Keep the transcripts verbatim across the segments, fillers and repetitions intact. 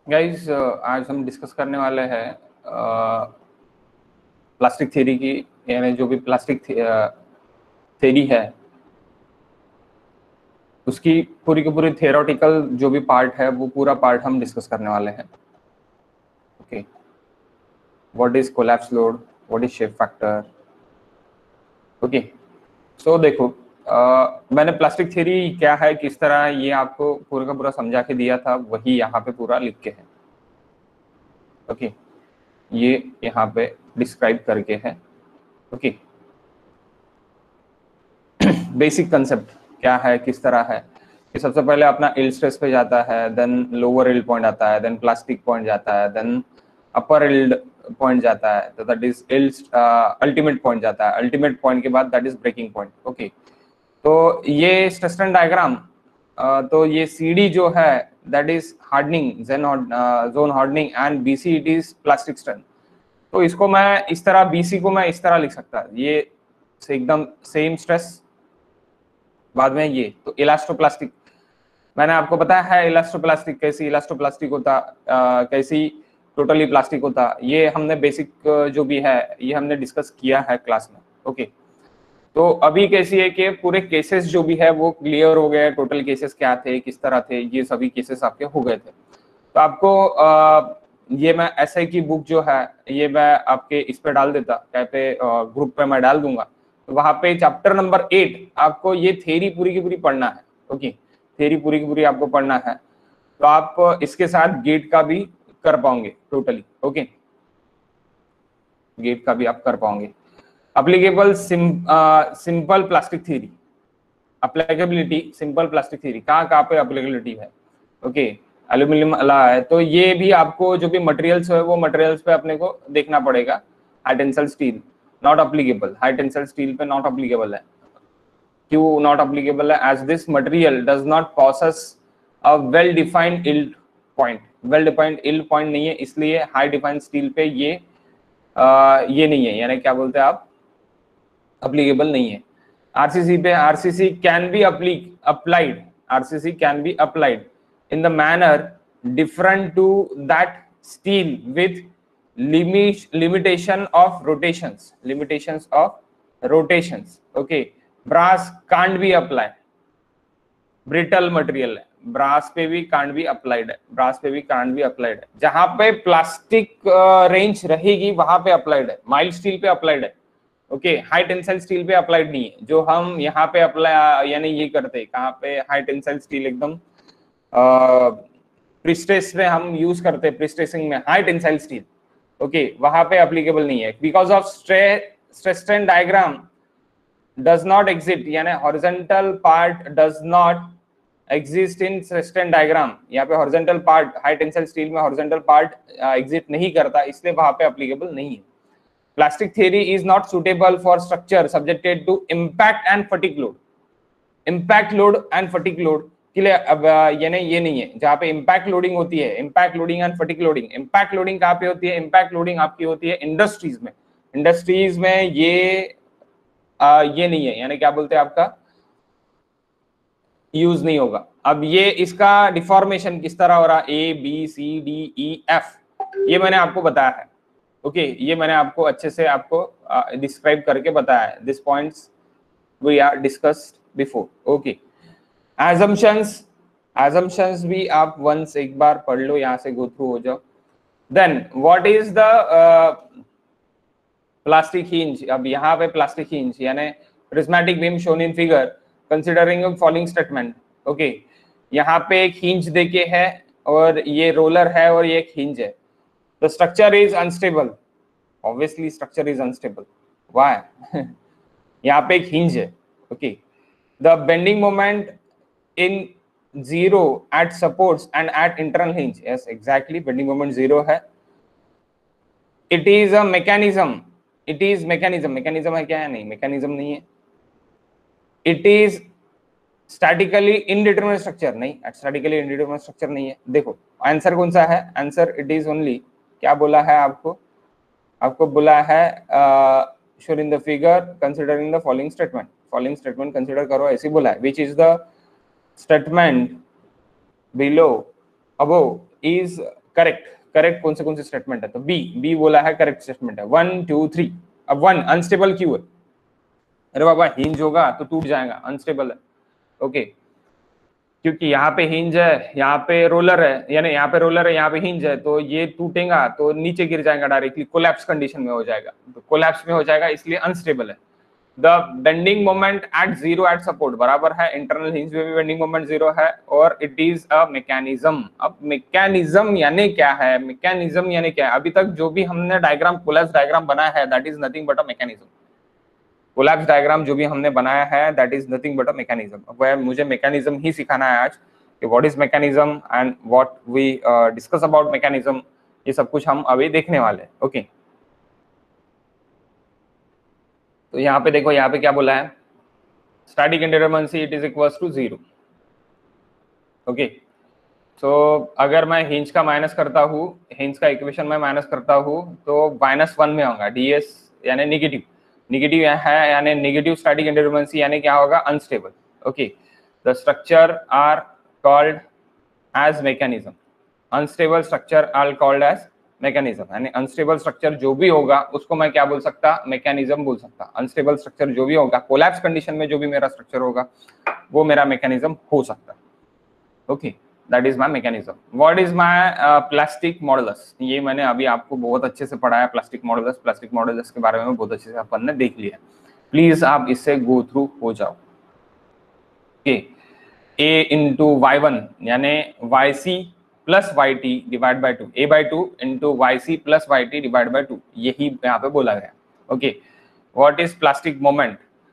Guys आज हम discuss करने वाले हैं प्लास्टिक थ्योरी की, यानी जो भी प्लास्टिक थ्योरी है उसकी पूरी की पूरी थियोरेटिकल जो भी पार्ट है वो पूरा पार्ट हम डिस्कस करने वाले हैं। Okay, what is collapse load, what is shape factor. Okay, so देखो uh, मैंने प्लास्टिक थ्योरी क्या है, किस तरह, ये आपको पूरा का पूरा समझा के दिया था, वही यहाँ पे पूरा लिख के है। ओके okay, ये यहाँ पे डिस्क्राइब करके है। ओके, बेसिक कंसेप्ट क्या है, किस तरह है कि सबसे पहले अपना इल्ड स्ट्रेस पे जाता है, देन लोअर इल्ड पॉइंट आता है, देन प्लास्टिक पॉइंट जाता है, देन अपर इल्ड पॉइंट जाता है, तो that is yield ultimate point जाता है, अल्टीमेट पॉइंट के बाद that is breaking point. Okay, तो ये स्ट्रेस डायग्राम, तो ये सीडी जो है that is hardening zone hardening and B C it is plastic strength. तो इसको मैं इस तरह, बीसी को मैं इस तरह लिख सकता, ये से एकदम सेम स्ट्रेस, बाद में ये तो इलास्टोप्लास्टिक। मैंने आपको बताया है इलास्टोप्लास्टिक कैसी इलास्टोप्लास्टिक होता, आ, कैसी टोटली प्लास्टिक होता, ये हमने बेसिक जो भी है ये हमने डिस्कस किया है क्लास में। ओके, तो अभी कैसी है कि पूरे केसेस जो भी है वो क्लियर हो गए, टोटल केसेस क्या थे, किस तरह थे, ये सभी केसेस आपके हो गए थे। तो आपको आ, ये मैं एसआई की बुक जो है ये मैं आपके इस पे डाल देता, क्या पे ग्रुप पे मैं डाल दूंगा, तो वहां पे चैप्टर नंबर एट आपको ये थ्योरी पूरी की पूरी पढ़ना है। ओके, थ्योरी पूरी की पूरी आपको पढ़ना है, तो आप इसके साथ गेट का भी कर पाओगे टोटली। ओके, गेट का भी आप कर पाओगे। Applicable simple plastic theory, applicability simple plastic theory कहाँ कहाँ पे अप्लीकेबिलिटी है। ओके, एल्यूमिनियम अला है, तो ये भी आपको जो भी मटेरियल्स है वो मटेरियल्स पे अपने को देखना पड़ेगा। High tensile steel not applicable, high tensile steel पे नॉट अप्लीकेबल है। क्यों नॉट अप्लीकेबल है? As this material does not possess a well defined yield point, well defined yield point नहीं है, इसलिए हाई डिफाइंड स्टील पे ये आ, ये नहीं है, यानी क्या बोलते हैं आप, अप्लीकेबल नहीं है। आरसीसी पे R C C can be applied, R C C can be applied in the manner different to that steel with limit limitation of rotations, limitations of rotations. Okay, brass can't be applied, brittle material है, brass पे भी can't be applied है, brass पे भी can't be applied है। जहां पे plastic range रहेगी वहां पे अप्लाइड है, माइल्ड स्टील पे अप्लाइड है। ओके, हाई टेंसाइल स्टील पे अप्लाइड नहीं है, जो हम यहाँ पे अप्लाई यानी ये करते हैं कहाँ पे, हाई टेंसाइल स्टील एकदम प्रिस्ट्रेस में हम यूज करते हैं, प्रिस्ट्रेसिंग में हाई टेंसाइल स्टील। ओके, वहां पे एप्लीकेबल नहीं है, because of stress strain diagram does not exist, यानी horizontal part does not exist in stress strain diagram. यहाँ पे horizontal part, high tensile steel में हॉरिजॉन्टल पार्ट एग्जिस्ट नहीं करता, इसलिए वहां पे एप्लीकेबल नहीं है। Plastic theory is not suitable for structure subjected to impact and fatigue load, impact load and fatigue load के लिए अब ये नहीं, ये नहीं है जहाँ पे इम्पैक्ट लोडिंग होती है, impact loading and fatigue loading. Impact loading कहाँ पे होती है? इम्पैक्ट लोडिंग आपकी होती है इंडस्ट्रीज में, इंडस्ट्रीज में ये आ, ये नहीं है, यानी क्या बोलते हैं आपका यूज नहीं होगा। अब ये इसका डिफॉर्मेशन किस तरह हो रहा, A B C D E F, ये मैंने आपको बताया है। ओके, ये मैंने आपको अच्छे से आपको डिस्क्राइब करके बताया है, this points we are discussed before. Okay, assumptions, assumptions भी आप वंस एक बार पढ़ लो, यहाँ से गो थ्रू हो जाओ। Then what is the plastic hinge. अब यहाँ पे प्लास्टिक हिंज यानी prismatic beam shown in figure considering following statement. Okay, यहाँ पे एक हिंज देके है और ये रोलर है और ये एक हिंज है। The structure is unstable, obviously structure is unstable, why? यहाँ पे एक हिंज है। Okay, the bending moment in zero at supports and at internal hinge, yes exactly, bending moment zero है। it is a mechanism, it is mechanism, mechanism है क्या है? नहीं, mechanism नहीं है। it is statically indeterminate structure, नहीं, statically indeterminate structure नहीं है। देखो आंसर कौन सा है? आंसर it is only, क्या बोला है आपको? आपको बोला है shown in the figure considering the following statement, following statement consider करो, ऐसे बोला है, which is the statement below above is correct correct कौन से कौन से स्टेटमेंट है, तो बी बी बोला है करेक्ट स्टेटमेंट है, वन टू थ्री। अब वन अनस्टेबल क्यों है, अरे बाबा हिंज होगा तो टूट जाएगा, अनस्टेबल है। Okay okay. क्योंकि यहाँ पे हिंज है, यहाँ पे रोलर है, यानी यहाँ पे रोलर है, यहाँ पे हिंज है, तो ये टूटेगा तो नीचे गिर जाएगा डायरेक्टली, कोलैप्स कंडीशन में हो जाएगा, तो कोलैप्स में हो जाएगा, इसलिए अनस्टेबल है। The bending moment at zero at support बराबर है, इंटरनल हिंज में भी बेंडिंग मोमेंट जीरो है, और इट इज अ मैकेनिज्म। अब मैकेनिज्म यानी क्या है, मैकेनिज्म यानी क्या है, अभी तक जो भी हमने डायग्राम कोलैप्स डायग्राम बनाया है that is nothing but a mechanism. Collapse diagram जो भी हमने बनाया है that is nothing but a mechanism. वह मुझे मैकेनिज्म ही सिखाना है आज कि what is mechanism and what we discuss about mechanism, ये सब कुछ हम अभी देखने वाले हैं। Okay okay. तो यहाँ पे देखो, यहाँ पे क्या बोला है, static indeterminacy it is equals to zero. Okay, so अगर मैं हिंज का माइनस करता हूँ, हिंज का इक्वेशन में माइनस करता हूँ, तो माइनस वन में होगा डीएस यानी निगेटिव, निगेटिव है यानी नेगेटिव स्टैटिक इंडिटरमिनेंसी यानी क्या होगा, unstable. Okay, the structure are called as mechanism, unstable structure are called as mechanism, यानी अनस्टेबल स्ट्रक्चर जो भी होगा उसको मैं क्या बोल सकता, मैकेनिज्म बोल सकता। अनस्टेबल स्ट्रक्चर जो भी होगा, कोलैप्स कंडीशन में जो भी मेरा स्ट्रक्चर होगा वो मेरा मैकेनिज्म हो सकता। Okay, that is my mechanism. What is my plastic modulus, ये मैंने अभी आपको बहुत अच्छे से पढ़ाया, प्लास्टिक मॉडुलस, प्लास्टिक मॉडुलस के बारे में बहुत अच्छे से अपन ने देख लिया, प्लीज आप इससे गो थ्रू हो जाओ। Okay, A into Y one यानी Y C plus Y T divide by two, A by two into Y C plus Y T divide by two, यही यहाँ पे बोला गया। Okay, what is plastic moment,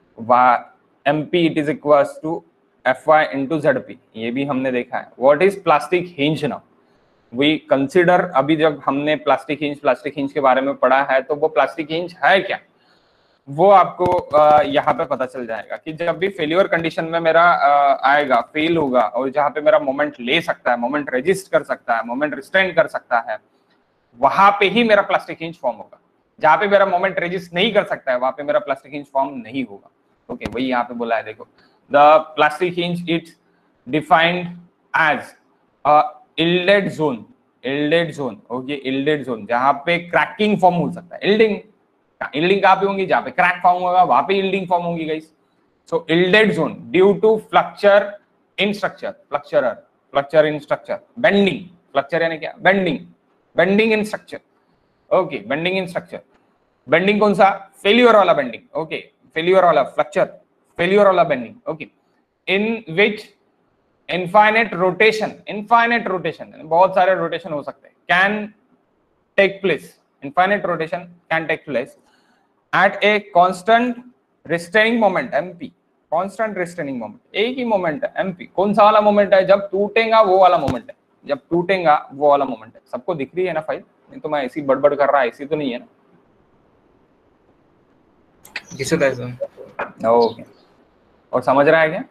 M P it is equals to F Y into Z P, ये भी हमने देखा है। What is plastic hinge now, we consider, अभी जब हमने प्लास्टिक हिंज प्लास्टिक हिंज के बारे में पढ़ा है तो वो प्लास्टिक हिंज है क्या, वो आपको यहाँ पे पता चल जाएगा कि जब भी फेल्योर कंडीशन में मेरा आएगा, फेल होगा, और जहाँ पे मेरा मोमेंट ले सकता है, मोमेंट रेजिस्ट कर सकता है, मोमेंट रिस्ट्रेन कर सकता है, वहां पे ही मेरा प्लास्टिक हिंज फॉर्म होगा। जहाँ पे मेरा मोमेंट रेजिस्ट नहीं कर सकता है वहां पे मेरा प्लास्टिक हिंज फॉर्म नहीं होगा। ओके okay, वही यहाँ पे बोला है, देखो the plastic hinge it's defined as yielded zone, yielded zone, okay yielded zone, जहाँ पे क्रैकिंग फॉर्म हो सकता है। इल्डिंग इल्डिंग कहाँ पे होंगी, जहाँ पे क्रैक फॉर्म होगा वहां पे इल्डिंग फॉर्म होगी guys. So yielded zone due to flexure in structure, flexural flexure in structure, bending, flexure यानी क्या, bending, bending in structure. Okay, bending in structure, bending कौन सा, फेल्यूर वाला बेंडिंग। ओके, फेल्यूर वाला फ्लक्चर, फेल्यूर वाला bending. Okay, in which infinite rotation, infinite rotation बहुत सारे rotation हो सकते हैं, can take place, infinite rotation can take place at a constant restraining moment M P, constant restraining moment, एक ही moment है M P, कौन सा वाला मोमेंट है, जब टूटेगा वो वाला मोमेंट है, जब टूटेगा वो वाला मोमेंट है। सबको दिख रही है ना फाइल, नहीं तो मैं ऐसी बड़बड़ कर रहा, ऐसी तो नहीं है ना। दिसत आहे सर। ओके, और समझ रहा है क्या,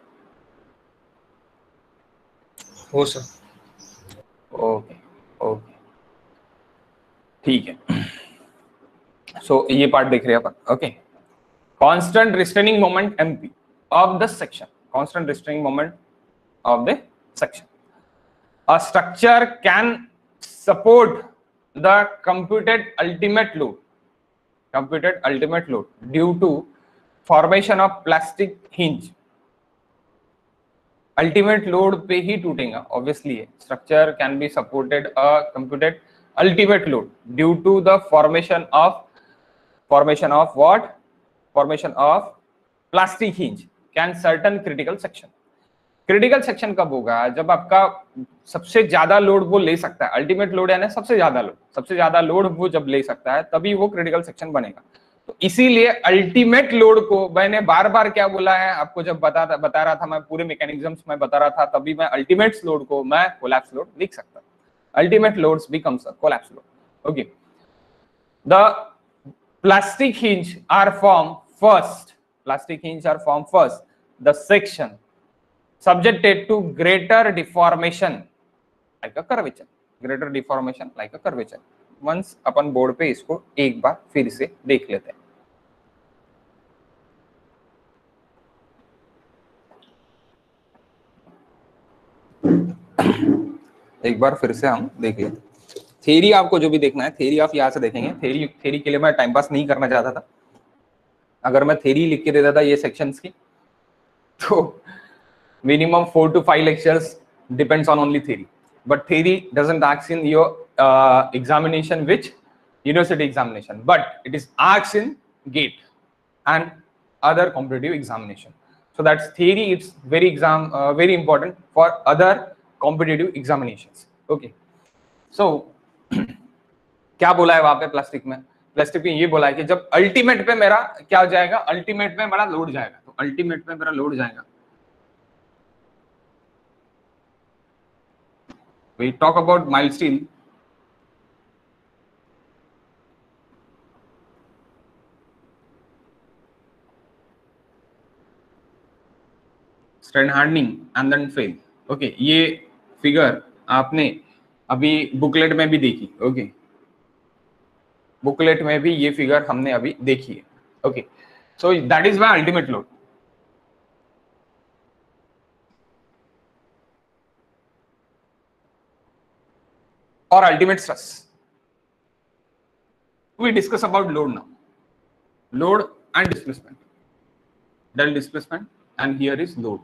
हो सर। ओके ओके ठीक है, सो so, ये पार्ट देख रहे हैं अपन। Okay, constant restraining moment M P of the section, constant restraining moment of the section, a structure can support the computed ultimate load, computed ultimate load due to formation of plastic hinge. Ultimate load पे ही टूटेगा obviously, structure can be supported a computed ultimate load due to the formation of formation of what, formation of plastic hinge can certain critical section। critical section कब होगा, जब आपका सबसे ज्यादा load वो ले सकता है, अल्टीमेट लोड यानी सबसे ज्यादा लोड, सबसे ज्यादा लोड वो जब ले सकता है तभी वो क्रिटिकल सेक्शन बनेगा। तो इसीलिए अल्टीमेट लोड को मैंने बार बार क्या बोला है आपको, जब बता बता रहा था मैं पूरे मैकेनिज्म्स में बता रहा था, तभी मैं अल्टीमेट लोड को मैं कोलैप्स लोड लिख सकता, ultimate loads becomes a collapse load. Okay, the plastic hinge are formed first, plastic hinge are formed first, the section subjected to greater deformation like a curvature, greater deformation like a curvature। once अपन board पे इसको एक बार फिर से देख लेते हैं। एक बार फिर से हम देख लेते हैं। थ्योरी आपको जो भी देखना है थ्योरी आप यहाँ से देखेंगे। थ्योरी थ्योरी के लिए मैं टाइम पास नहीं करना चाहता था। अगर मैं थ्योरी लिख के देता था ये सेक्शंस की तो minimum four two five lectures depends on only theory, but theory doesn't ask in your examination which university examination, but it is asked in GATE and other competitive examination. So that's theory. It's very exam uh, very important for other competitive examinations. Okay. So क्या बोला है वहां पे plastic में? Plastic में ये बोला है कि जब अल्टीमेट पे मेरा क्या हो जाएगा, अल्टीमेट पे मेरा लोड जाएगा, तो अल्टीमेट पे मेरा लोड जाएगा, we talk about mild steel. Strength hardening and then fail. Okay, ये फिगर आपने अभी बुकलेट में भी देखी। Okay okay. बुकलेट में भी ये फिगर हमने अभी देखी है। Okay, so that is my ultimate load. और ultimate stress. We discuss about load now, load and displacement, del displacement and here is load.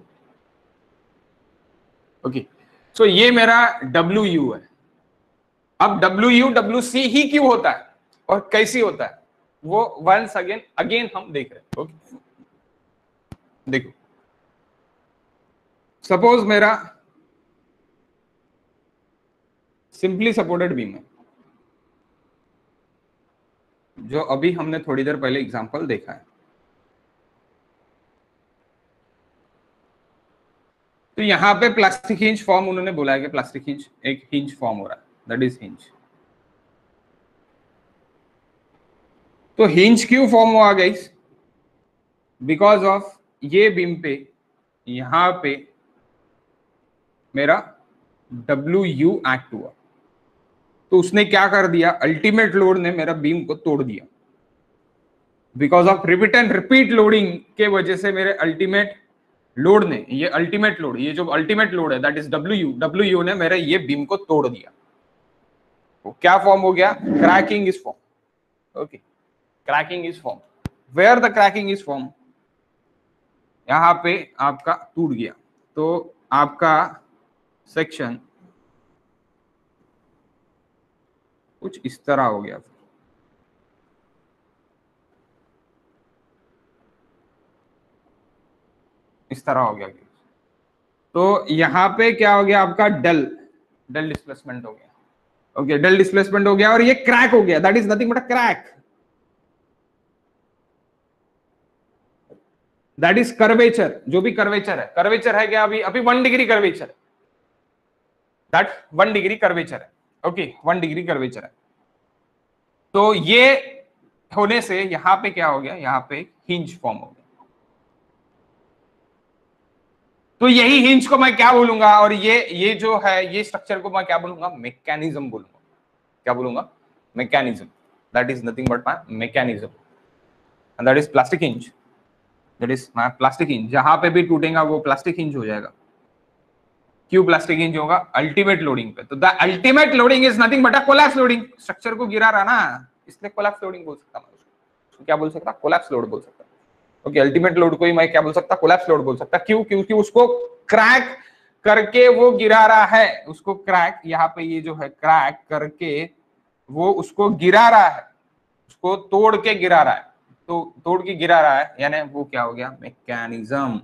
Okay, so ये मेरा डब्ल्यू यू है। अब डब्ल्यू यू डब्ल्यू सी ही क्यों होता है और कैसी होता है वो वंस अगेन अगेन हम देख रहे हैं। ओके, देखो सपोज मेरा सिंपली सपोर्टेड बीम है, जो अभी हमने थोड़ी देर पहले एग्जांपल देखा है। तो यहां पे प्लास्टिक हिंज फॉर्म उन्होंने बोला है कि प्लास्टिक हिंज एक हिंज फॉर्म हो रहा है, दैट इज हिंज। तो हिंज क्यों फॉर्म हुआ गाइस? बिकॉज ऑफ ये बीम पे यहां पे मेरा डब्ल्यू यू एक्ट हुआ, तो उसने क्या कर दिया, अल्टीमेट लोड ने मेरा बीम को तोड़ दिया। Because of repeat and repeat loading के वजह से मेरे अल्टीमेट लोड ने, ये अल्टीमेट लोड, ये जो अल्टीमेट लोड है that is W U, W U ने मेरे ये बीम को तोड़ दिया। तो क्या फॉर्म हो गया? Cracking is form. Okay, cracking is form. Where the cracking is form, यहां पे आपका टूट गया, तो आपका सेक्शन कुछ इस तरह हो गया। इस तरह हो गया। तो यहां पे क्या हो गया आपका? डेल डेल डिस्प्लेसमेंट हो गया। ओके, डेल डिस्प्लेसमेंट हो गया और ये क्रैक हो गया, that is nothing but a crack, that is curvature. जो भी कर्वेचर है, कर्वेचर है क्या? अभी अभी वन डिग्री कर्वेचर है, दैट वन डिग्री कर्वेचर है। ओके, वन डिग्री कर्वेचर है। तो ये होने से यहां पे क्या हो गया? यहां पे हिंज फॉर्म हो गया। तो यही हिंज को मैं क्या बोलूंगा, और ये ये जो है ये स्ट्रक्चर को मैं क्या बोलूंगा? मैकेनिज्म बोलूंगा। क्या बोलूंगा? Mechanism. That is nothing but my mechanism, and that is plastic hinge. That is my plastic hinge. जहां पे भी टूटेगा वो प्लास्टिक हिंज हो जाएगा। क्यों प्लास्टिक हिंज होगा? अल्टीमेट लोडिंग पे। तो the ultimate loading is nothing but a collapse loading. Structure को गिरा रहा ना, इसलिए कोलैप्स लोडिंग बोल सकता मैं उसको। क्या बोल सकता? कोलैप्स लोड बोल सकता। ओके, अल्टीमेट लोड को ही मैं क्या बोल सकता? कोलैप्स लोड बोल सकता। क्यों? क्योंकि उसको क्रैक करके वो गिरा रहा है, उसको क्रैक, यहाँ पे ये जो है क्रैक करके वो उसको गिरा रहा है, उसको तोड़ के गिरा रहा है। तो तोड़ के गिरा रहा है यानी वो क्या हो गया? Mechanism.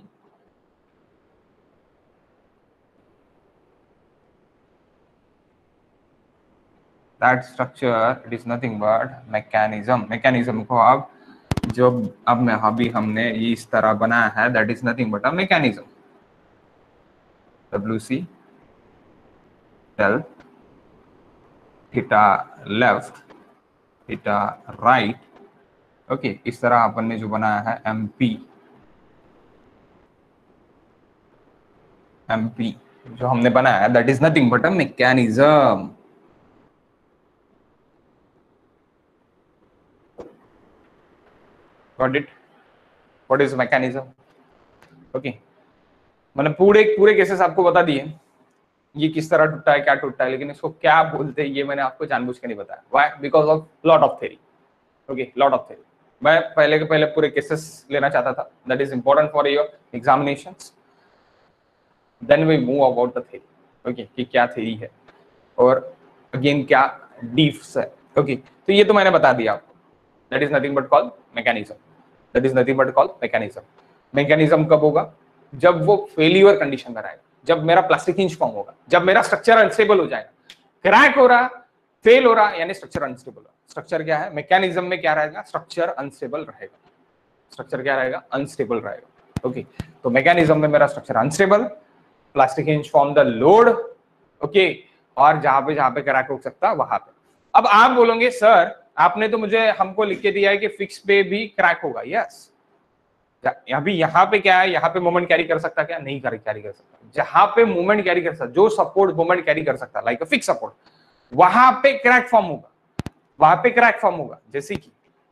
That structure it is nothing but mechanism. Mechanism को आप जो अब में अभी हमने ये इस तरह बनाया है, that is nothing but a mechanism. W C del theta left theta right. Okay, इस तरह अपन ने जो बनाया है एम पी, एम पी जो हमने बनाया है that is nothing but a mechanism. Got it? What is mechanism? Okay, मैंने पूरे पूरे केसेस आपको बता दिए। ये किस तरह टूटा है, क्या टूटा है, लेकिन इसको क्या बोलते हैं ये मैंने आपको जानबूझ के नहीं बताया। Why? Because of lot of theory. Okay, lot of theory. मैं पहले के पहले पूरे केसेस लेना चाहता था, that is important for your examinations, then we move about the theory. Okay, कि क्या थ्योरी है और अगेन क्या डीफ्स है। ओके okay, तो ये तो मैंने बता दिया आपको, that is nothing but called mechanism, that is nothing but called mechanism. Mechanism कब होगा? जब वो फेलियर कंडीशन में रहेगा, जब मेरा प्लास्टिक हिंज फॉर्म होगा, जब मेरा स्ट्रक्चर अनस्टेबल हो जाएगा, क्रैक हो रहा, फेल हो रहा, यानी स्ट्रक्चर अनस्टेबल हो रहा। स्ट्रक्चर क्या है? मैकेनिज्म में क्या रहेगा? स्ट्रक्चर अनस्टेबल रहेगा। स्ट्रक्चर क्या रहेगा? अनस्टेबल रहेगा। ओके, तो मैकेनिज्म में मेरा structure unstable, plastic hinge form the load, okay, और जहां पे जहां पे क्रैक हो सकता है वहां पे। अब आप बोलोगे सर आपने तो मुझे हमको लिख के दिया है कि फिक्स पे भी क्रैक होगा। यस, अभी यहाँ पे क्या है? यहाँ पे मोमेंट कैरी कर सकता, क्या नहीं कैरी कर सकता? जहां पे मोमेंट कैरी कर सकता, जो सपोर्ट मोमेंट कैरी कर सकता, लाइक अ फिक्स सपोर्ट, वहां पे क्रैक फॉर्म होगा, वहां पे क्रैक फॉर्म होगा। जैसे कि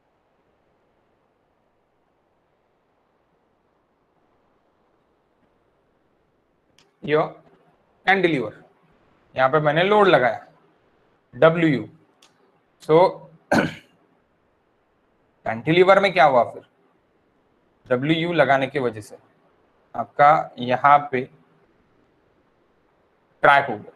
यो कैंटिलीवर, यहां पे मैंने लोड लगाया डब्ल्यू यू, सो कैंटिलीवर में क्या हुआ? फिर डब्ल्यू यू लगाने की वजह से आपका यहां पे क्रैक हो गया,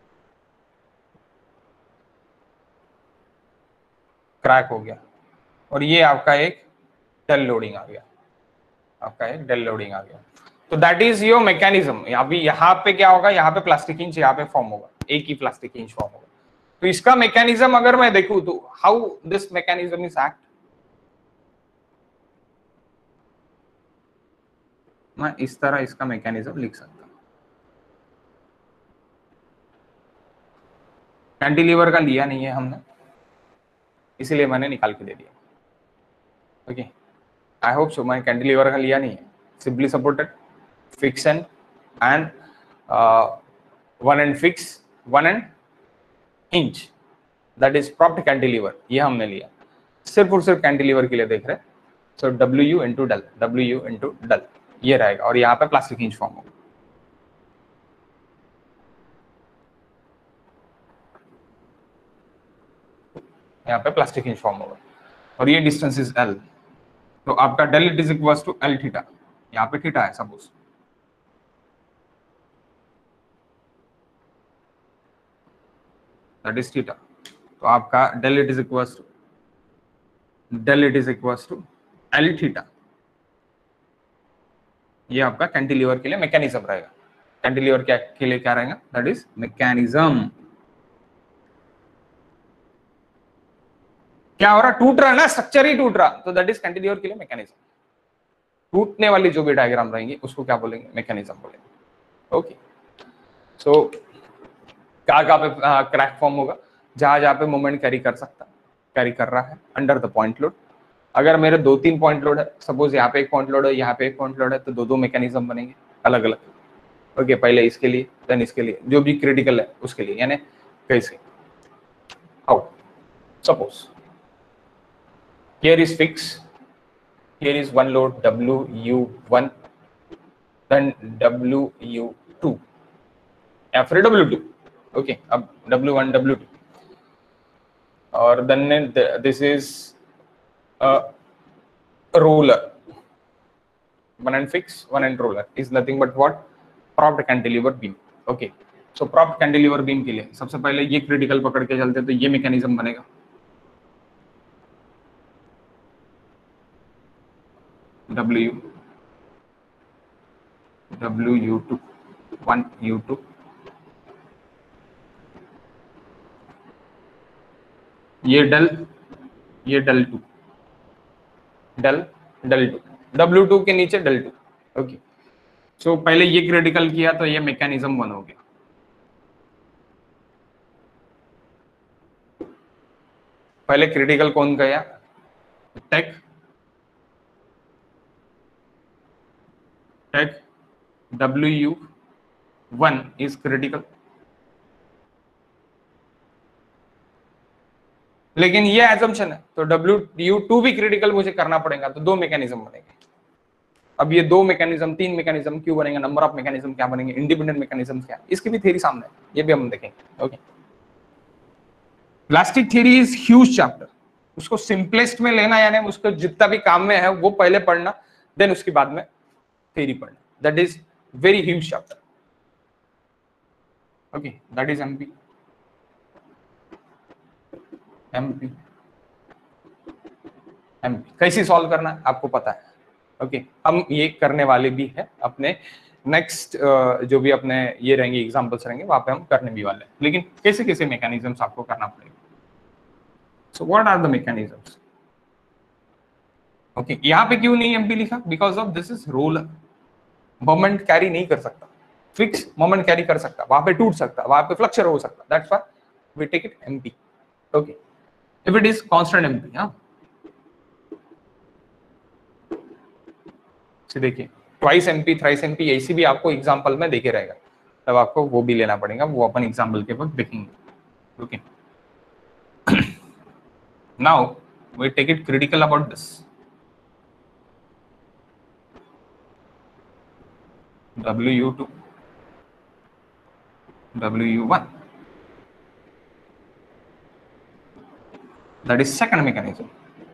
क्रैक हो गया, और ये आपका एक डेल लोडिंग आ गया, आपका एक डेल लोडिंग आ गया। तो दैट इज योर मैकेनिज्म। अभी यहाँ पे क्या होगा? यहाँ पे प्लास्टिक इंच यहाँ पे फॉर्म होगा, एक ही प्लास्टिक इंच फॉर्म होगा। तो इसका मैकेनिज्म अगर मैं देखूं तो how this mechanism is act, मैं इस तरह इसका मैकेनिज्म लिख सकता हूं। कैंटिलीवर का लिया नहीं है हमने, इसीलिए मैंने निकाल के दे दिया। Okay, I hope so. मैं कैंटिलीवर का लिया नहीं है, simply supported, fix end end one end fix, one end hinge, that is propped cantilever, ये हमने लिया। सिर्फ और सिर्फ कैंटिलीवर के लिए देख रहे हैं। So W U into del, W U into del ये रहेगा, और यहाँ पे प्लास्टिक इंच फॉर्म होगा। यहाँ पे प्लास्टिक इंच फॉर्म होगा, और ये डिस्टेंस इज एल। तो आपका del it is equal to L theta, यहाँ पे थीटा है सपोज, दैट इज थीटा। तो आपका del it is equal to del it is equal to L theta. ये आपका कैंटिलीवर के लिए मैकेनिज्म रहेगा। कैंटिलीवर क्या के लिए क्या रहेगा? That is mechanism. क्या हो रहा? टूट रहा है ना, स्ट्रक्चर ही टूट रहा, तो दैट इज कैंटिलीवर के लिए मैकेनिज्म। टूटने वाली जो भी डायग्राम रहेंगी उसको क्या बोलेंगे? मैकेनिज्म बोलेंगे। ओके, सो कहाँ कहाँ पे क्रैक फॉर्म होगा? जहां जहां पे मोमेंट कैरी कर सकता, कैरी कर रहा है अंडर द पॉइंट लोड। अगर मेरे दो तीन पॉइंट लोड है, सपोज यहाँ पे एक पॉइंट लोड है, यहाँ पे एक पॉइंट लोड है, तो दो दो मैकेनिज्म बनेंगे अलग अलग। ओके, पहले इसके लिए, देन इसके लिए, जो भी क्रिटिकल है उसके लिए, यानी कैसे? How? Suppose here is fix, here is one load W U one, then W U two, या फिर W two। ओके, अब W one W two, और then this is a roller, one end fix, one end roller is nothing but what? Propped cantilever beam। Okay, so propped cantilever beam के लिए सबसे पहले ये critical पकड़ के चलते, तो ये मैकेनिज्म बनेगा। W W U two, one U two, ये डल, ये del two, del del two, W two के नीचे डल टू। ओके, सो पहले ये क्रिटिकल किया तो ये मैकेनिज्म वन हो गया। पहले क्रिटिकल कौन गया? Take, take W U one is critical, लेकिन ये एजम्पशन है, तो W U two भी क्रिटिकल मुझे करना पड़ेगा, तो दो मैकेनिज्म बनेंगे। अब ये दो मैकेनिज्म, तीन मैकेनिज्म क्यों बनेंगे, नंबर ऑफ मैकेनिज्म क्या बनेंगे, इंडिपेंडेंट मैकेनिज्म क्या, इसकी भी थ्योरी सामने है, ये भी हम देखेंगे। Okay, plastic theory is huge chapter, उसको सिंपलेस्ट में लेना, यानी उसको जितना भी काम में है वो पहले पढ़ना, देन उसके बाद में थ्योरी पढ़ना, that is very huge chapter. Okay, that is MP. MP MP कैसे सॉल्व करना है आपको पता है। ओके okay, हम ये करने वाले भी है अपने नेक्स्ट uh, जो भी अपने ये रहेंगे एग्जांपल्स रहेंगे वहां पे हम करने भी वाले हैं, लेकिन कैसे कैसे मैकेनिज्म्स आपको करना पड़ेगा। So what are the mechanisms. Okay, यहाँ पे क्यों नहीं एमपी लिखा, because of this is roller, moment carry नहीं कर सकता, फिक्स मोमेंट कैरी कर सकता, वहां पे टूट सकता, वहां पे फ्लक्चर हो सकता, that's why we take it MP. Okay, if it is constant MP, हाँ देखिए ट्वाइस एमपी, थ्राइस एमपी, ऐसी भी आपको एग्जांपल में देखे रहेगा, तब आपको वो भी लेना पड़ेगा, वो अपन एग्जांपल के वक्त देखेंगे। Okay, now we take it critical about this. W U two, W U one, that is second mechanism.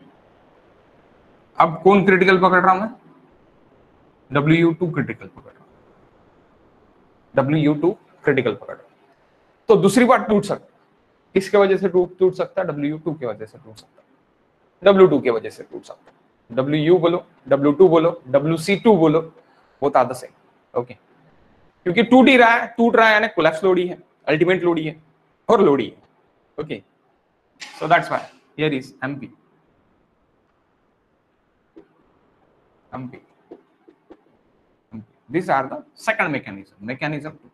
अब कौन क्रिटिकल पकड़ रहा हूं मैं, डब्ल्यू यू टू क्रिटिकल पकड़ रहा हूं, डब्ल्यू यू टू क्रिटिकल पकड़ रहा हूं। तो दूसरी बार टूट सकता, किसके वजह से टूट टूट सकता है, डब्ल्यू यू टू की वजह से टूट सकता है, डब्ल्यू टू की वजह से टूट सकता है। डब्ल्यू यू बोलो, डब्ल्यू टू बोलो, डब्ल्यू सी टू बोलो, वो आर द सेम। ओके, क्योंकि टूट ही रहा है, टूट रहा है यानी कोलैप्स लोड ही है, अल्टीमेट लोड ही है और लोड ही है। Okay, so that's why here is MP. MP, these are the second mechanism, mechanism two.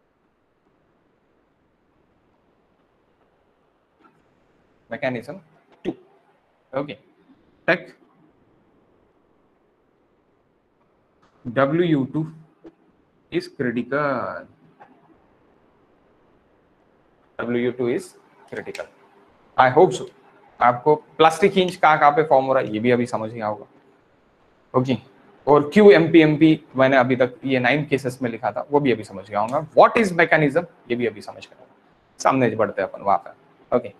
Mechanism two. Okay, take W U two is critical. W U two is critical. I hope so. आपको plastic hinge कहाँ कहाँ पे form हो रहा है ये भी अभी समझ गया होगा। Okay okay. और Q M P M P मैंने अभी तक ये नाइन केसेस में लिखा था, वो भी अभी समझ गया होगा। व्हाट इज मैकेनिज्म, ये भी अभी समझ गया होगा। सामने बढ़ते हैं अपन वहां पर। ओके,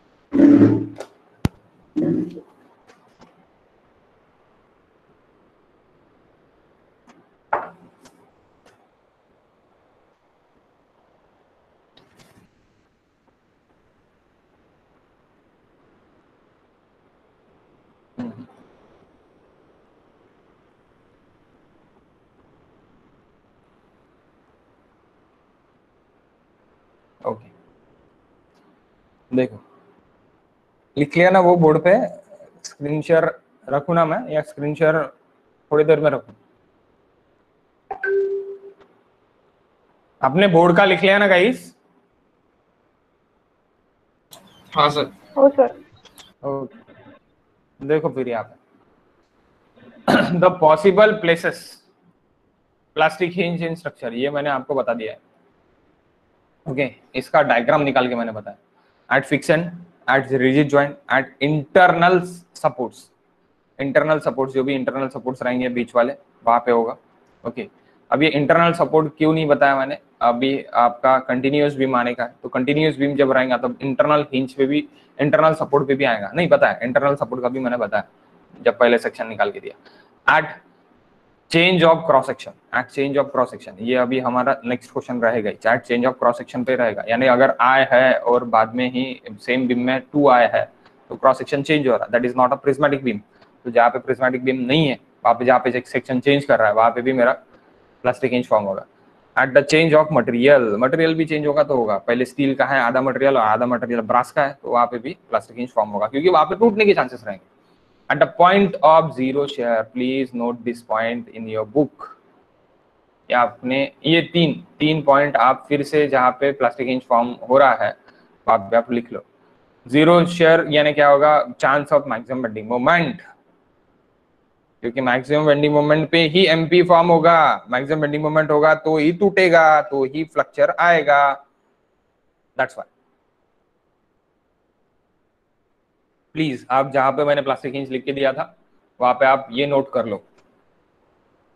ओके, देखो लिख लिया ना वो बोर्ड पे, स्क्रीन शेयर रखू ना मैं, या स्क्रीन शेयर थोड़ी देर में रखूं? आपने बोर्ड का लिख लिया ना गाइस? हाँ सर। हो सर। ओके, देखो फिर यहाँ पे the possible places plastic hinge in structure, ये मैंने आपको बता दिया है। ओके okay, इसका डायग्राम निकाल के मैंने बताया। At fixation, at rigid joint, at internal supports, internal supports जो भी इंटरनल सपोर्ट्स रहेंगे बीच वाले वहां पे होगा। Okay okay. अब ये इंटरनल सपोर्ट क्यों नहीं बताया मैंने, अभी आपका कंटिन्यूअस बीम आने का है, तो कंटिन्यूअस बीम जब रहेगा तब इंटरनल हिंज पे भी, इंटरनल सपोर्ट पे भी आएगा, नहीं पता है इंटरनल सपोर्ट का भी मैंने बताया जब पहले सेक्शन निकाल के दिया। At change of cross section, at change of cross section, ये अभी हमारा नेक्स्ट क्वेश्चन रहेगा, at change of cross section पे रहेगा, यानी अगर आय है और बाद में ही सेम बीम में टू आय है तो क्रॉस सेक्शन चेंज हो रहा है, that is not a prismatic beam. तो जहाँ पे प्रिज्मेटिक बीम नहीं है वहां पे, जहाँ पे सेक्शन चेंज कर रहा है वहां पे भी मेरा प्लास्टिक हिंज फॉर्म होगा। At the change of material, material भी चेंज होगा तो होगा, पहले स्टील का है आधा मटेरियल और आधा मटेरियल ब्रास का है, तो वहां पे भी प्लास्टिक हिंज फॉर्म होगा, क्योंकि वहां पे टूटने के चांसेस रहेंगे। At the point of zero shear, please note this point in your book. या आपने ये तीन तीन पॉइंट आप फिर से जहाँ पे प्लास्टिक हिंज फॉर्म हो रहा है आप आप लिख लो। जीरो शेयर यानी क्या होगा, chance of maximum bending moment, क्योंकि मैक्सिमम बेंडिंग मोमेंट पे ही एमपी फॉर्म होगा, मैक्सिमम बेंडिंग मोमेंट होगा तो ही टूटेगा, तो ही फ्रैक्चर आएगा, दैट्स व्हाई। प्लीज आप जहां पे मैंने प्लास्टिक हिंज लिख के दिया था वहां पे आप ये नोट कर लो।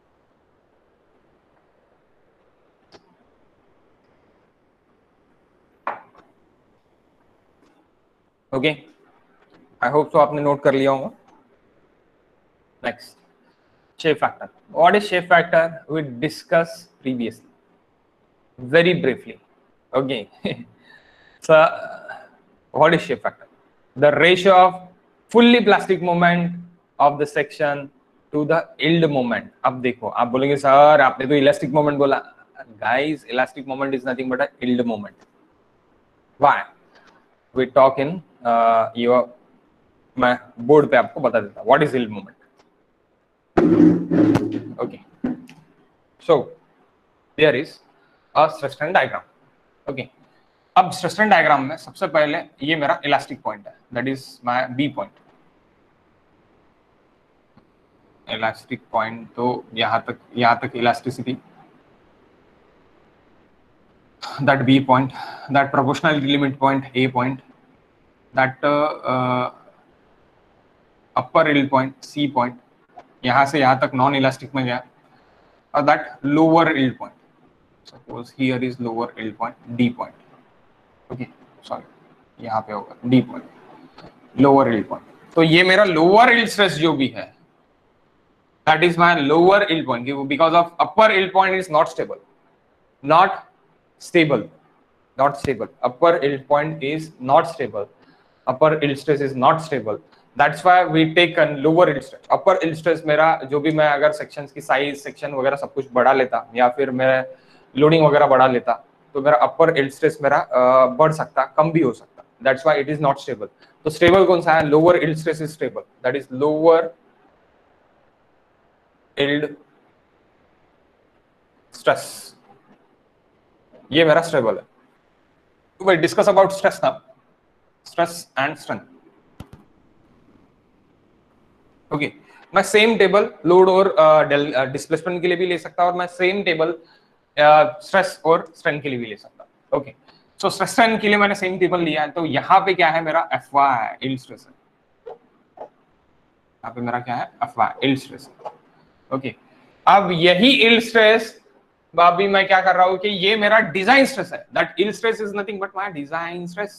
ओके, आई होप तो आपने नोट कर लिया होगा। Next, shape factor. What is shape factor? We discuss previously very briefly. Okay. So what is shape factor? The ratio of fully plastic moment of the section to the yield moment. अब देखो, आप बोलेंगे sir आपने तो elastic moment बोला। Guys, elastic moment is nothing but a yield moment. Why? We talk in uh, your मैं board पे आपको बता देता what is yield moment. Okay. So there is a stress strain diagram. Okay. अब stress strain diagram में सबसे पहले ये मेरा इलास्टिक पॉइंट है, that is my B point. Elastic point तो यहां तक यहां तक elasticity, that B point, that proportional limit point A point, that upper yield point C point, यहां से यहां तक नॉन इलास्टिक में गया, और that lower yield point, suppose here is lower yield point D point. Okay, sorry यहाँ पे होगा D point, lower yield point. तो ये मेरा लोअर यील्ड स्ट्रेस जो भी है, that is my lower yield point, because of upper yield point is not stable, not stable, not stable. Upper yield point is not stable, upper yield stress is not stable, that's why we take lower yield stress. Upper yield stress मेरा जो भी, मैं अगर sections की size, section वगैरह सब कुछ बढ़ा लेता, या फिर मैं लोडिंग वगैरह बढ़ा लेता, तो मेरा अपर यील्ड स्ट्रेस मेरा बढ़ सकता, कम भी हो सकता, that's why it is not stable. तो स्टेबल कौन सा है? Lower yield stress is stable, that is lower yield stress, ये मेरा स्टेबल है। We discuss about stress now, stress and strength. Okay, मैं सेम टेबल लोड और डिस्प्लेसमेंट uh, के लिए भी ले सकता, और मैं सेम टेबल स्ट्रेस और स्ट्रेंथ के लिए भी ले सकता। ओके, सो स्ट्रेस स्ट्रेंथ के लिए मैंने सेम टेबल लिया है, तो यहाँ पे क्या है मेरा एफ वाई यील्ड स्ट्रेस है, यहाँ पे मेरा क्या है F Y yield stress. Okay, अब यही यील्ड स्ट्रेस अभी मैं क्या कर रहा हूं कि ये मेरा डिजाइन स्ट्रेस है, that yield stress is nothing but my design stress,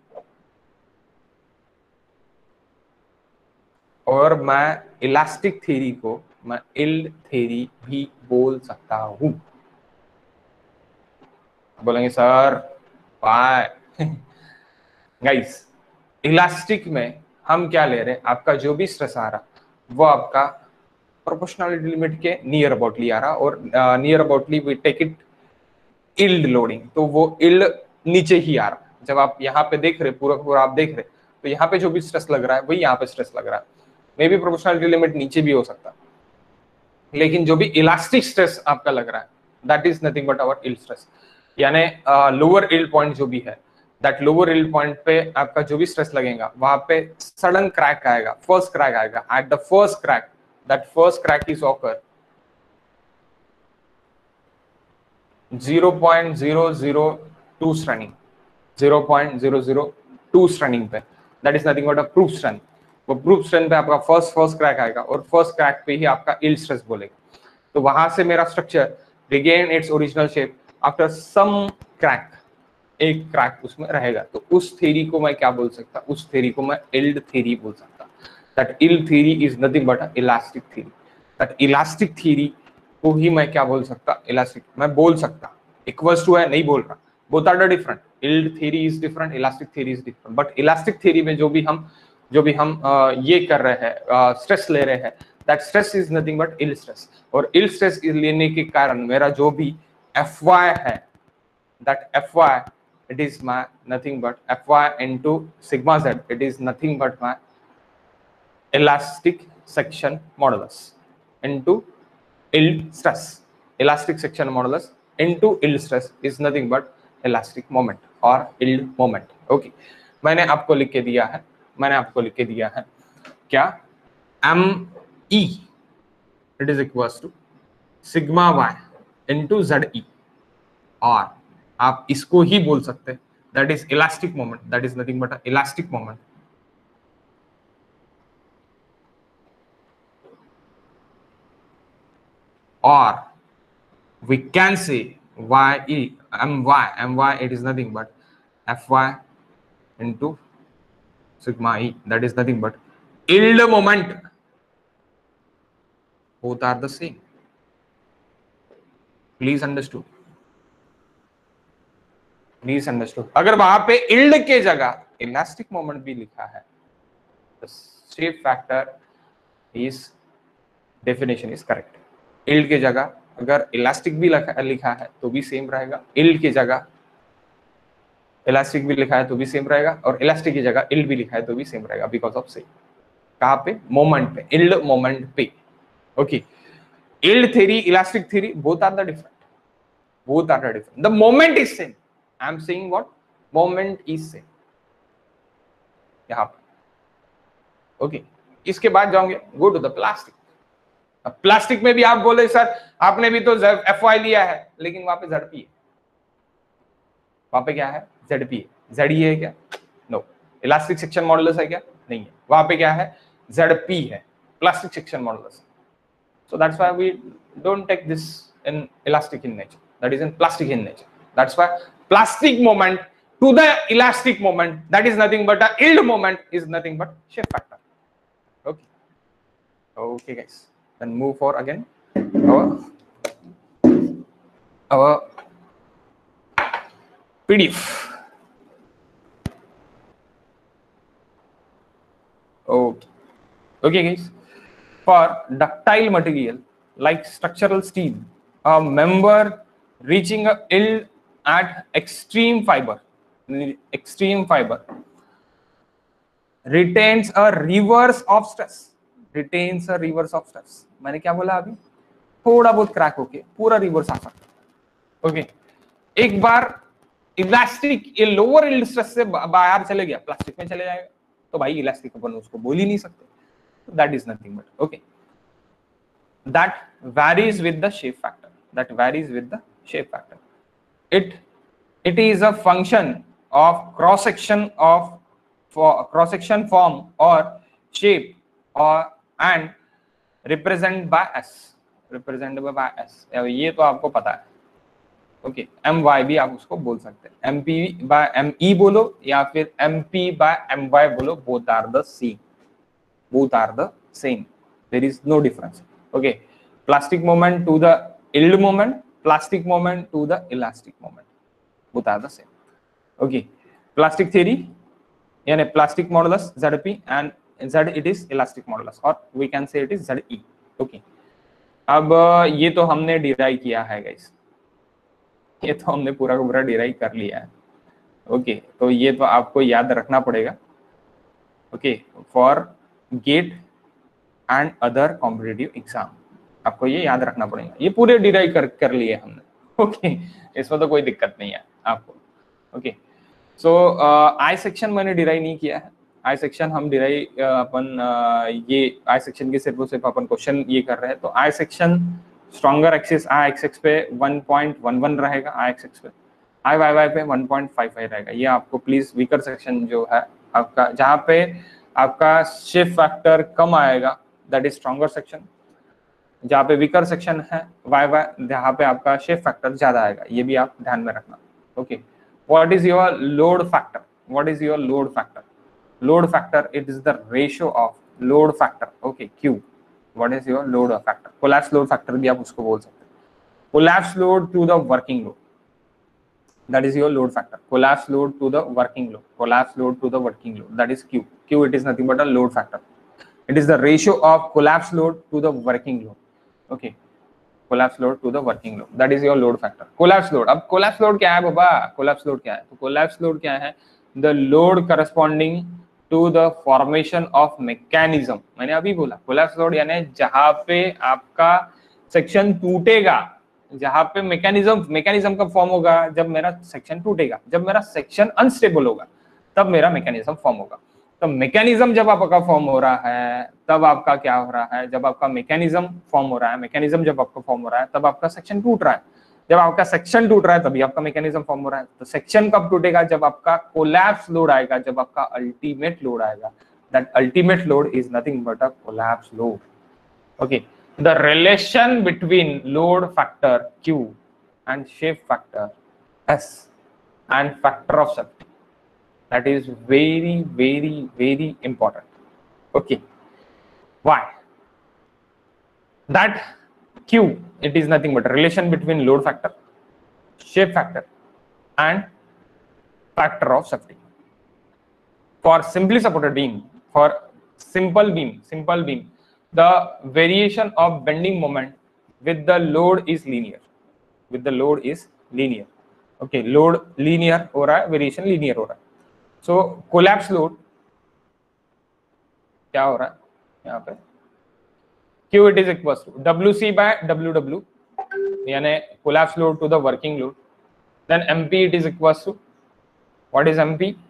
और मैं इलास्टिक थ्योरी को मैं यील्ड थ्योरी भी बोल सकता हूं। बोलेंगे सर व्हाई? गाइस, इलास्टिक में हम क्या ले रहे हैं, आपका जो भी स्ट्रेस आ रहा वो आपका प्रोपोर्शनलिटी लिमिट के नियर अबाउटली आ रहा, और near aboutly we take it yield loading, तो वो यील्ड नीचे ही आ रहा। जब आप यहाँ पे देख रहे पूरा पूरा आप देख रहे, तो यहाँ पे जो भी स्ट्रेस लग रहा है वही यहाँ पे स्ट्रेस लग रहा है, मे बी प्रोपोर्शनलिटी लिमिट नीचे भी हो सकता, लेकिन जो भी इलास्टिक स्ट्रेस आपका लग रहा है that is nothing but our yield stress, यानी लोअर यील्ड पॉइंट जो भी है, दैट लोअर यील्ड पॉइंट पे आपका जो भी स्ट्रेस लगेगा वहां पे सडन क्रैक आएगा, फर्स्ट क्रैक आएगा, at the first crack, that first crack is occur zero point zero zero two straining, zero point zero zero two straining पे, that is nothing but a proof strength. वो proof strength पे आपका first first crack आएगा, और first crack पे ही आपका yield stress बोलेगा। तो वहां से मेरा structure regain its original shape after some crack, एक क्रैक उसमें रहेगा, तो उस थ्योरी को मैं क्या बोल सकता, उस थ्योरी को मैं यील्ड थ्योरी बोल सकता। That yield theory is nothing but a elastic theory, that elastic theory को ही मैं क्या बोल सकता, इलास्टिक मैं बोल सकता। इक्वल्स टू है नहीं बोल रहा, both are different, yield theory is different, elastic theory is different, but elastic theory में जो भी हम जो भी हम uh, ये कर रहे हैं, स्ट्रेस uh, ले रहे हैं, that stress is nothing but yield stress, और यील्ड स्ट्रेस लेने के कारण मेरा जो भी एफ वाई है, that F Y it is my nothing but Fy into sigma z, it is nothing but my elastic section modulus into yield stress, elastic section modulus into yield stress is nothing but elastic moment or yield moment। okay, मैंने आपको लिख के दिया है, मैंने आपको लिख के दिया है क्या, m e it is equals to sigma y into z e, और आप इसको ही बोल सकते हैं that is elastic moment, that is nothing but elastic moment, और we can say y e my my it is nothing but fy into sigma e, that is nothing but yield moment. Both are the same. Please understood. Please understood. अगर वहां पे yield के जगह elastic moment भी लिखा है, the shape factor is definition is correct. yield के जगह अगर इलास्टिक भी लिखा है तो भी सेम रहेगा, yield की जगह इलास्टिक भी लिखा है तो भी सेम रहेगा, और इलास्टिक की जगह yield भी लिखा है तो भी सेम रहेगा, बिकॉज ऑफ सेम. कहां पे? मोमेंट पे, yield मोमेंट पे. Okay, yield theory, elastic theory, both are the different. Both are the different. The moment is same. I am saying what? Moment is same. यहाँ पर. Okay, इसके बाद जाओगे, go to the plastic. अब plastic में भी आप बोले सर आपने भी तो एफ वाई लिया है, लेकिन वहां पे जेड पी है. वहां पे क्या है? जेड पी है. जेड ई है क्या? नो. इलास्टिक सेक्शन मॉडुलस है क्या? नहीं है. वहां पे क्या है? जेड पी है, plastic section modulus. So that's why we don't take this in elastic in nature. That is in plastic in nature. That's why plastic moment to the elastic moment, that is nothing but a yield moment is nothing but shape factor. Okay. Okay, guys. Then move for again our our P D F. Okay. Okay, guys. For ductile material like structural steel, a member reaching a yield at extreme fiber, extreme fiber retains a reverse of stress, retains a reverse of stress. मैंने क्या बोला अभी? थोड़ा बहुत crack होके पूरा reverse आ सकता. Okay, एक बार इलास्टिक ये लोअर यील्ड स्ट्रेस से बाहर चले गया, प्लास्टिक में चले जाएगा, तो भाई इलास्टिक अपन उसको बोल ही नहीं सकते. That is nothing but okay. That varies with the shape factor. That varies with the shape factor. It it is a function of cross section of for cross section form or shape or and represented by S. Represented by S. ये तो आपको पता है. Okay, M Y भी आप उसको बोल सकते हैं. M P by M E बोलो या फिर M P by M Y बोलो, both are the same. Both are the same. There is no difference. Okay, plastic moment to the yield moment, plastic moment to the elastic moment, both are the same. Okay, plastic theory यानी plastic modulus Z P and Z it is elastic modulus, or we can say it is Z E. Okay, अब ये तो हमने derive किया है guys, ये तो हमने पूरा का पूरा डिराइव कर लिया है. ओके okay, तो ये तो आपको याद रखना पड़ेगा. Okay, for GATE and other competitive exam आपको ये याद रखना पड़ेगा. ये पूरे डिराइव कर कर लिए हमने. ओके okay, इसमें तो कोई दिक्कत नहीं है आपको. ओके, सो आई सेक्शन मैंने डिराइव नहीं किया है. आई सेक्शन हम डिराइव uh, अपन uh, ये आई सेक्शन के सिर्फ और सिर्फ अपन क्वेश्चन ये कर रहे हैं. तो I section stronger axis I X X पे वन पॉइंट वन वन रहेगा, आई एक्स एक्स पे, आई वाई वाई पे वन पॉइंट फाइव फाइव रहेगा. ये आपको प्लीज वीकर सेक्शन जो है आपका, जहाँ पे आपका शेप फैक्टर कम आएगा, दैट इज स्ट्रॉन्गर सेक्शन. जहाँ पे वीकर सेक्शन है वाई वाई, जहाँ पे आपका शेप फैक्टर ज्यादा आएगा. ये भी आप ध्यान में रखना. Okay, what is your load factor? What is your load factor? Load factor it is the ratio of load factor. Okay, Q. What is your load factor? Collapse load factor भी आप उसको बोल सकते हैं. Collapse load to the working load, that is your load factor. Collapse load to the working load, collapse load to the working load, that is Q. Q it is nothing but a load factor. It is the ratio of collapse load to the working load. Okay, collapse load to the working load, that is your load factor. Collapse load, अब collapse load क्या है बाबा? Collapse load क्या है? तो collapse load क्या है? The load corresponding to the formation of mechanism. मैंने अभी बोला collapse load यानी जहाँ पे आपका सेक्शन टूटेगा, जहां पे मैकेनिज्म मैकेनिज्म कब फॉर्म होगा? जब मेरा सेक्शन टूटेगा. जब मेरा सेक्शन अनस्टेबल होगा तब मेरा मैकेनिज्म फॉर्म होगा. तो मैकेनिज्म जब आपका फॉर्म हो रहा है तब आपका क्या हो रहा है? जब आपका मैकेनिज्म फॉर्म हो रहा है, मैकेनिज्म जब आपका फॉर्म हो रहा है तब आपका सेक्शन टूट रहा है. जब आपका सेक्शन टूट रहा है तभी आपका मैकेनिज्म फॉर्म हो रहा है. तो सेक्शन कब टूटेगा? जब आपका कोलैप्स लोड आएगा, जब आपका अल्टीमेट लोड आएगा. That ultimate load is nothing but a collapse load. Okay, the relation between load factor Q and shape factor S and factor of safety. That is very very very important. Okay, why? That Q, it is nothing but a relation between load factor, shape factor and factor of safety. For simply supported beam, for simple beam, simple beam, the variation of bending moment with the load is linear. With the load is linear. Okay, load linear हो रहा है, variation linear हो रहा है. So collapse load क्या हो रहा है यहाँ पे? Q it is equals to W C by W W, यानी collapse load to the working load. Then M P it is equals to, what is M P?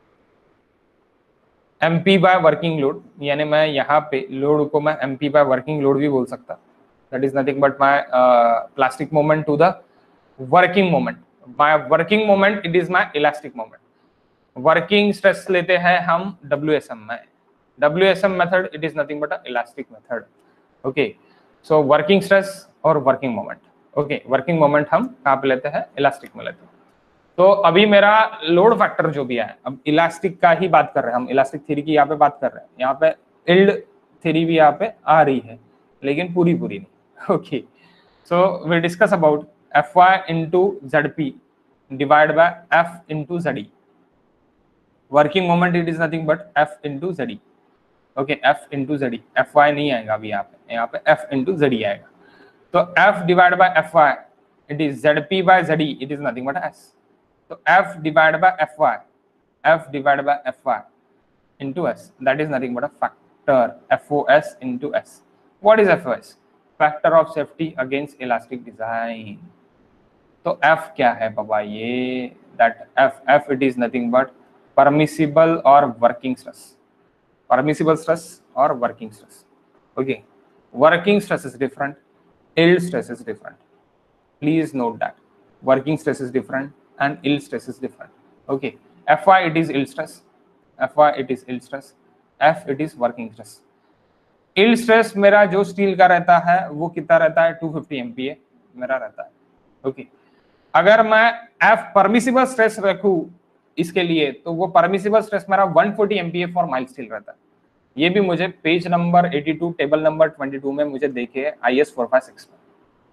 M P by working load, यानी मैं यहाँ पे load को मैं M P by working load भी बोल सकता. That is nothing but my uh, plastic moment to the working moment. My working moment it is my elastic moment. Working stress लेते हैं हम W S M में. W S M method it is nothing but a elastic method. Okay, so working stress और working moment. Okay, working moment हम कहाँ पे लेते हैं? elastic में लेते हैं. तो अभी मेरा लोड फैक्टर जो भी है, अब इलास्टिक का ही बात कर रहे हैं हम, इलास्टिक थ्योरी की यहाँ पे बात कर रहे हैं. यहाँ पे इल्ड थ्योरी भी यहाँ पे आ रही है, लेकिन पूरी पूरी नहीं. Okay, so we discuss about F Y into Z P divide by F into Z E. Working moment it is nothing but F into Z E. Okay, F into Z E, F Y नहीं आएगा अभी यहाँ पे, यहाँ पे F into Z E आएगा. तो F divide by F Y it is Z P by Z E, it is nothing but S. So F divided by Fy, F divided by Fy into S, that is nothing but a factor, F O S into S. What is F O S? Factor of safety against elastic design. तो F क्या है बाबा ये? That F, F it is nothing but permissible or working stress. Permissible stress or working stress. Okay, working stress is different, yield stress is different. Please note that working stress is different and yield stress is different. Okay, Fy it is yield stress, Fy it is yield stress, F it is working stress. yield stress मेरा जो steel का रहता है वो कितना रहता है? Two fifty M P A मेरा रहता है. Okay okay. अगर मैं F परमिसिबल स्ट्रेस रखूं इसके लिए तो वो परमिसिबल स्ट्रेस मेरा one forty M P A for mild steel रहता है. ये भी मुझे page number eighty two table number twenty two में मुझे देखे I S four five six में.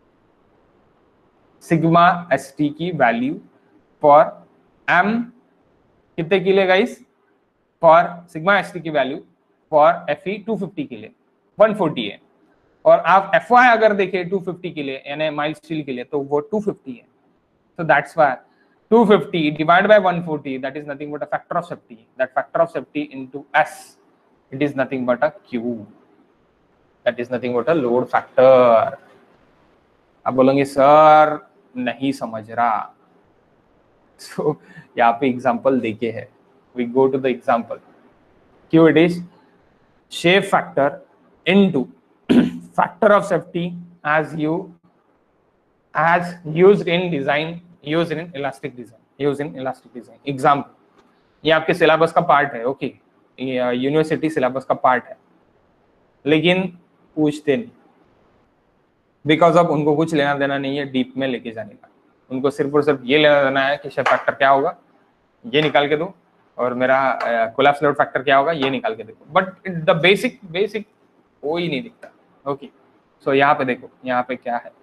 सिग्मा एस टी की वैल्यू फॉर m कितने के लिए guys? For sigma S T की value for F E two fifty के लिए वन फोर्टी है, और आप एफ वाई अगर देखें टू फिफ्टी के लिए यानी माइल्ड स्टील के लिए तो वो टू फिफ्टी है. so that's why two fifty divided by one forty, that is nothing but a factor of safety. That factor of safety into S, it is nothing but a Q, that is nothing but a load factor. आप बोलेंगे sir नहीं समझ रहा. So यहाँ पे example देखे है. We go to the example. Q it is shape factor into factor of safety as you as used in design, used in elastic design, used in elastic design. Example, ये आपके syllabus का part है. ओके, university syllabus का part है, लेकिन पूछते नहीं बिकॉज ऑफ उनको कुछ लेना देना नहीं है डीप में लेके जाने का. उनको सिर्फ और सिर्फ ये लेना देना है कि शेप फैक्टर क्या होगा ये निकाल के दो, और मेरा कोलैप्स लोड फैक्टर क्या होगा ये निकाल के देखो. बट द बेसिक बेसिक वो ही नहीं दिखता. ओके, सो यहाँ पे देखो, यहाँ पे क्या है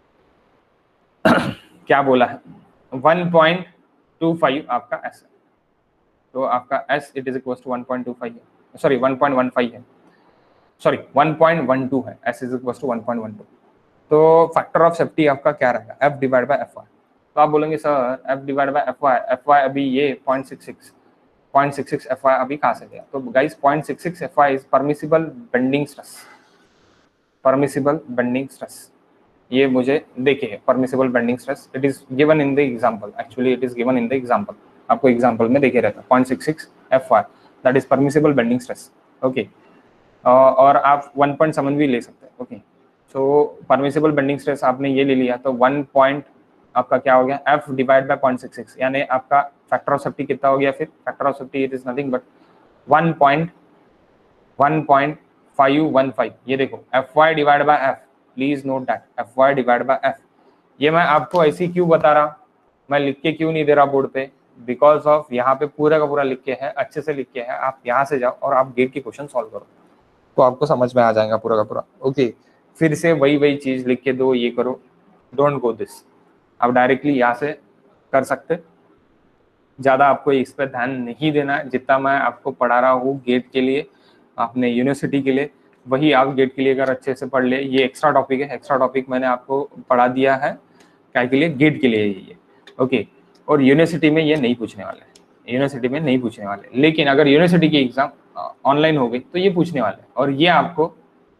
क्या बोला है? वन पॉइंट टू फाइव आपका एस है, तो आपका S it is equal to one point two five है, sorry one point one five है, sorry one point one two है, S is equal to one point one two. तो factor of safety आपका क्या रहेगा? F divide by F Y. तो आप बोलेंगे sir F divide by F Y, F Y अभी ये point six six point six six F Y अभी कहाँ से गया? तो guys point six six F Y is permissible bending stress, permissible bending stress. ये मुझे देखिए permissible bending stress it is given in the example, actually it is given in the example. आपको example में देखे रहता है point six six F Y, that is permissible bending stress. Okay, और आप वन पॉइंट सेवन भी ले सकते हैं. ओके, सो परमिसिबल बेंडिंग स्ट्रेस आपने ये ले लिया तो वन पॉइंट आपका क्या हो गया? F divide by point six six, यानी आपका फैक्टर ऑफ सेफ्टी कितना हो गया? फिर factor of safety it is nothing but one point one point five one five. ये देखो F Y divide by F, please note that F Y divide by F. ये मैं आपको ऐसी क्यों बता रहा, मैं लिख के क्यों नहीं दे रहा बोर्ड पे? बिकॉज ऑफ यहाँ पे पूरा का पूरा लिख के है, अच्छे से लिख के है, आप यहाँ से जाओ और आप गेट की क्वेश्चन सॉल्व करो तो आपको समझ में आ जाएगा पूरा का पूरा। ओके, फिर से वही वही चीज लिख के दो, ये करो, डोंट गो दिस। आप डायरेक्टली यहाँ से कर सकते, ज्यादा आपको इस पर ध्यान नहीं देना है। जितना मैं आपको पढ़ा रहा हूँ गेट के लिए, अपने यूनिवर्सिटी के लिए, वही आप गेट के लिए अगर अच्छे से पढ़ ले। ये एक्स्ट्रा टॉपिक है, एक्स्ट्रा टॉपिक मैंने आपको पढ़ा दिया है क्या के लिए, गेट के लिए ये। ओके, और यूनिवर्सिटी में ये नहीं पूछने वाले, यूनिवर्सिटी में नहीं पूछने वाले, लेकिन अगर यूनिवर्सिटी की एग्जाम ऑनलाइन हो गई तो ये पूछने वाले। और ये आपको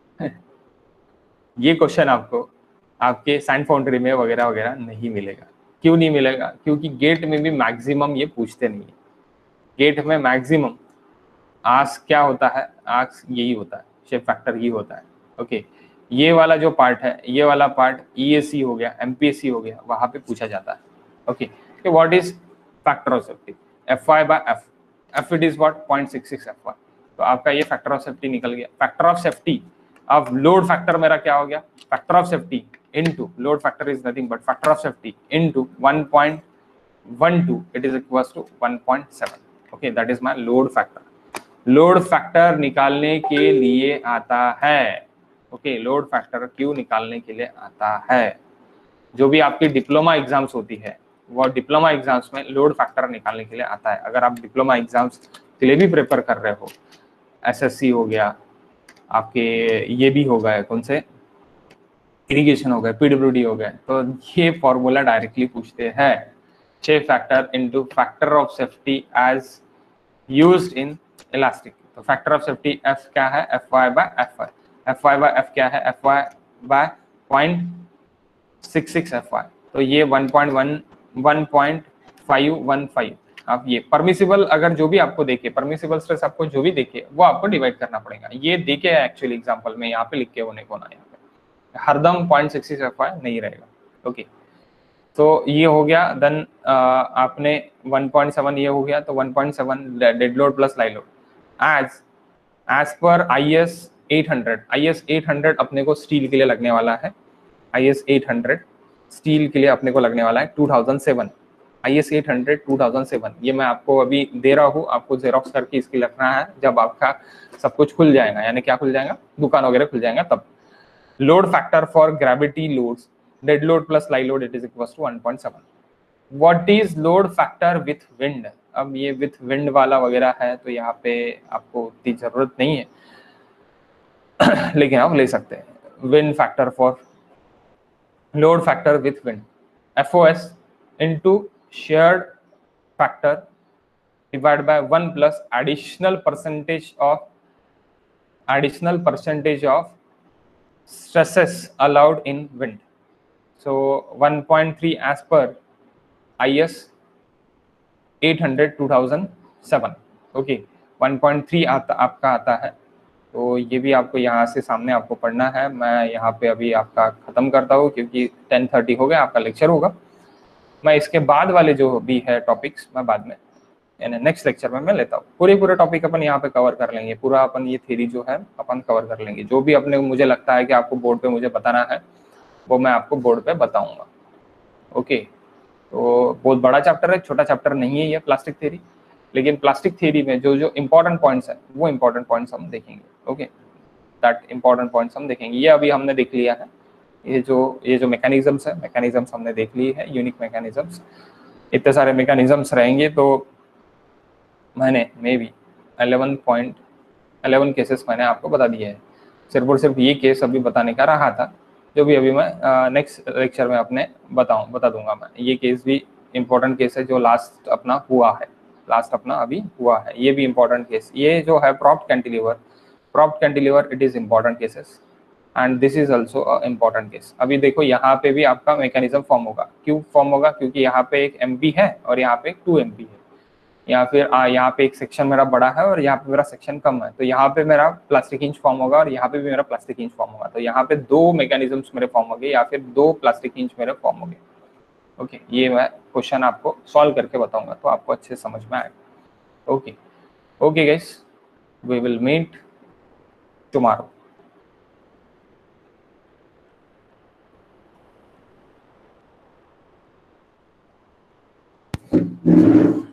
ये क्वेश्चन आपको आपके साइंस फाउंड्री में वगैरह वगैरह नहीं मिलेगा। क्यों नहीं मिलेगा? क्योंकि गेट में भी मैक्सिमम ये पूछते नहीं है। गेट में मैक्सिमम आस्क क्या होता है, आस्क यही होता है, शेप फैक्टर ही होता है। ओके, ये वाला जो पार्ट है, ये वाला पार्ट ईएससी हो गया, एमपीएससी हो गया, वहां पे पूछा जाता है। Okay, what is factor of safety, F Y by F, F it is what point six six F Y. तो आपका ये फैक्टर ऑफ सेफ्टी निकल गया। फैक्टर ऑफ सेफ्टी, अब लोड फैक्टर मेरा क्या हो गया, factor of safety into load factor is nothing but factor of safety into one point one two, it is equals to one point seven. Okay, that is my load factor. Load factor निकालने के लिए आता है। Okay okay, load factor क्यों निकालने के लिए आता है? जो भी आपकी डिप्लोमा एग्जाम्स होती है, वो डिप्लोमा एग्जाम्स में लोड फैक्टर निकालने के लिए आता है। अगर आप डिप्लोमा एग्जाम्स के लिए भी प्रिपेयर कर रहे हो, एसएससी हो गया आपके, ये भी हो गए, कौन से इरिगेशन हो गए, पीडब्ल्यूडी हो गए, तो ये फॉर्मूला डायरेक्टली पूछते हैं, shape factor into factor of safety as used in elastic. तो फैक्टर ऑफ सेफ्टी एफ क्या है, F Y by F Y. F Y by F क्या है, F Y by point six six F Y. तो ये one point one one point five one five. आप ये permissible, अगर जो भी आपको देखे, परमिसिबल स्ट्रेस आपको जो भी देखे वो आपको डिवाइड करना पड़ेगा। ये देखे है एक्चुअली एग्जांपल में, यहाँ पे लिख के होने को ना, यहाँ पे हरदम point six six F Y नहीं रहेगा। ओके, तो ये हो गया। देन आपने वन पॉइंट सेवन ये हो गया, तो one point seven dead load plus live load as as per I S eight hundred. I S eight hundred अपने को स्टील के लिए लगने वाला है, I S eight hundred steel के लिए अपने को लगने वाला है two thousand seven. I S eight hundred two thousand seven, ये मैं आपको अभी दे रहा हूँ, आपको जेरोक्स करके इसकी रखना है जब आपका सब कुछ खुल जाएगा, यानी क्या खुल जाएगा, दुकान वगैरह खुल जाएगा तब। Load factor for gravity loads, dead load plus live load, it is equal to one point seven. What is load factor with wind? अब ये विथ विंड वाला वगैरह है तो यहाँ पे आपको उतनी जरूरत नहीं है लेकिन आप ले सकते हैं। Wind factor for load factor with wind, F O S into shared factor divide by one plus additional percentage of additional percentage of stresses allowed in wind. So one point three as per I S eight hundred two thousand seven. Okay, one point three आता आपका आता है, तो ये भी आपको यहाँ से सामने आपको पढ़ना है। मैं यहाँ पे अभी आपका खत्म करता हूँ क्योंकि टेन थर्टी हो गया, आपका लेक्चर होगा। मैं इसके बाद वाले जो भी है टॉपिक्स मैं बाद में यानी नेक्स्ट लेक्चर में मैं लेता हूँ। पूरे पूरे टॉपिक अपन यहाँ पे कवर कर लेंगे, पूरा अपन ये थ्योरी जो है अपन कवर कर लेंगे। जो भी अपने मुझे लगता है कि आपको बोर्ड पे मुझे बताना है वो मैं आपको बोर्ड पे बताऊंगा। ओके, तो बहुत बड़ा चैप्टर है, छोटा चैप्टर नहीं है ये प्लास्टिक थ्योरी, लेकिन प्लास्टिक थ्योरी में जो जो इंपॉर्टेंट पॉइंट्स है वो इंपॉर्टेंट पॉइंट्स हम देखेंगे। ओके, दैट इंपॉर्टेंट पॉइंट्स हम देखेंगे। ये अभी हमने देख लिया है, ये जो ये जो मैकेनिज्म्स है, मैकेनिज्म्स हमने देख ली है, यूनिक मैकेनिज्म्स। इतने सारे मैकेनिज्म्स रहेंगे तो मैंने maybe eleven point eleven cases मैंने आपको बता दिए हैं। सिर्फ और सिर्फ ये केस अभी बताने का रहा था, जो भी अभी मैं नेक्स्ट लेक्चर में अपने बताऊं बता दूंगा मैं। ये केस भी इम्पोर्टेंट केस है जो लास्ट अपना हुआ है, लास्ट अपना अभी हुआ है, ये भी इम्पोर्टेंट केस। ये जो है propped cantilever, propped cantilever it is important cases and this is also a important case. अभी देखो यहाँ पे भी आपका मैकेनिज्म फॉर्म होगा। क्यों फॉर्म होगा? क्योंकि यहाँ पे एक एमपी है और यहाँ पे एक टू एमपी है, या फिर यहाँ पे एक सेक्शन मेरा बड़ा है और यहाँ पे मेरा सेक्शन कम है, तो यहाँ पे मेरा प्लास्टिक इंच फॉर्म होगा और यहाँ पे भी मेरा प्लास्टिक इंच फॉर्म होगा। तो यहाँ पे दो मैकेनिज्म्स मेरे फॉर्म हो गए या फिर दो प्लास्टिक इंच मेरे फॉर्म हो गए। ओके, ये मैं क्वेश्चन आपको सॉल्व करके बताऊंगा तो आपको अच्छे समझ में आएगा। Okay okay guys, we will meet tomorrow.